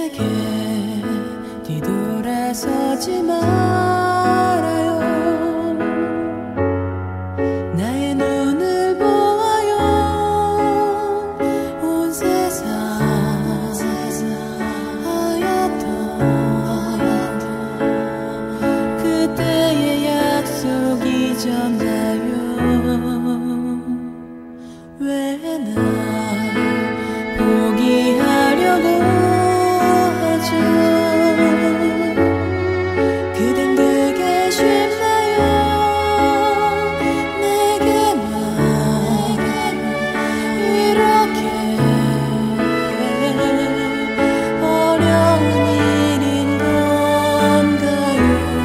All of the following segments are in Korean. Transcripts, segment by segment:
내게 뒤돌아서지 말아요. 나의 눈을 보아요. 온 세상 하얗던 그때의 약속 잊었나요? 왜 날 포기하려고 하죠? 그댄 그게 쉽나요? 내게만 이렇게 어려운 일인 건가요?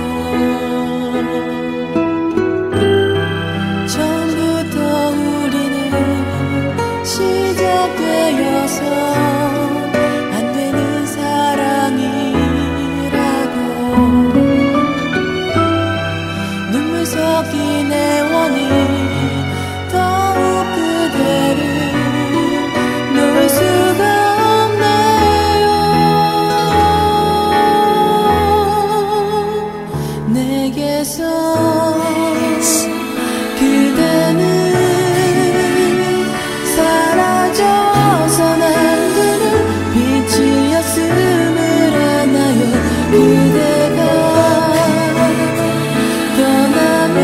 처음부터 우리는 시작되어서 안 되는 사랑이라고 눈물 섞인 애원이 더욱 그대를 놓을 수가 없네요. 내게서 그대는 사라져선 안 되는 빛이었음을 아나요? 그대가 떠나면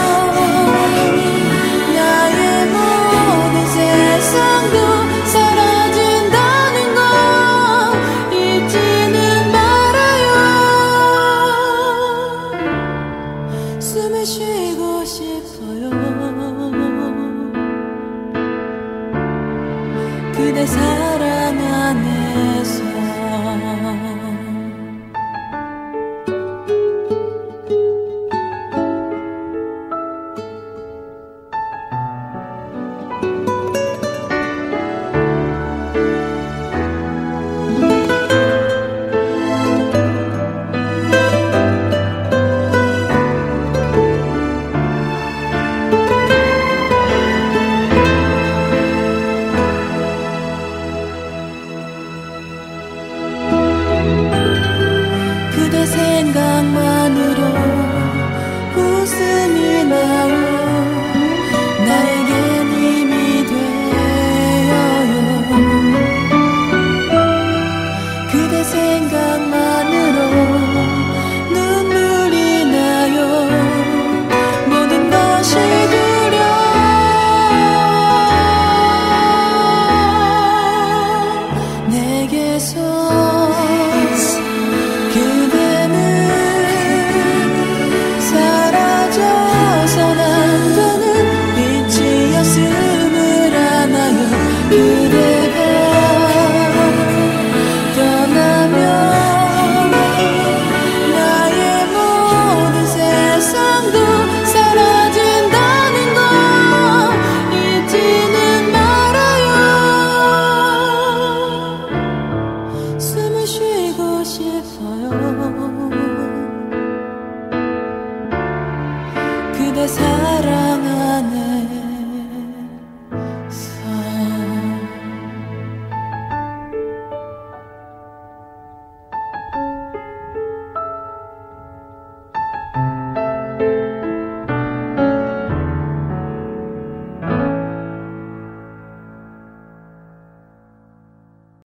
나의 모든 세상도 사라진다는 걸 잊지는 말아요. 숨을 쉬고 싶어요. 그대 사랑 안에서 그대 생각만으로 웃음이 나요. 나에겐 힘이 되어요. 그대 생각만으로 눈물이 나요. 모든 것이 두려워. 내게서 그대는 사라져선 안 되는 빛이었음을 아나요? 그대가 떠나면 나의 모든 세상도 사라진다는 걸 잊지는 말아요. 숨을 쉬고 싶어요.